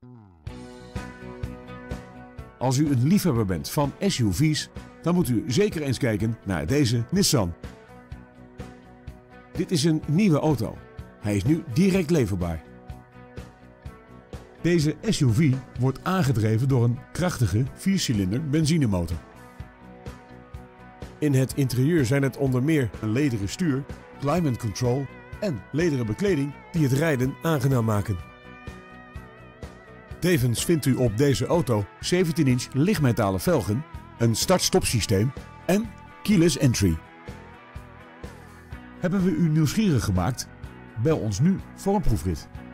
Als u een liefhebber bent van SUV's, dan moet u zeker eens kijken naar deze Nissan. Dit is een nieuwe auto. Hij is nu direct leverbaar. Deze SUV wordt aangedreven door een krachtige 4-cilinder benzinemotor. In het interieur zijn het onder meer een lederen stuur, climate control en lederen bekleding die het rijden aangenaam maken. Tevens vindt u op deze auto 17-inch lichtmetalen velgen, een start-stop systeem en keyless entry. Hebben we u nieuwsgierig gemaakt? Bel ons nu voor een proefrit.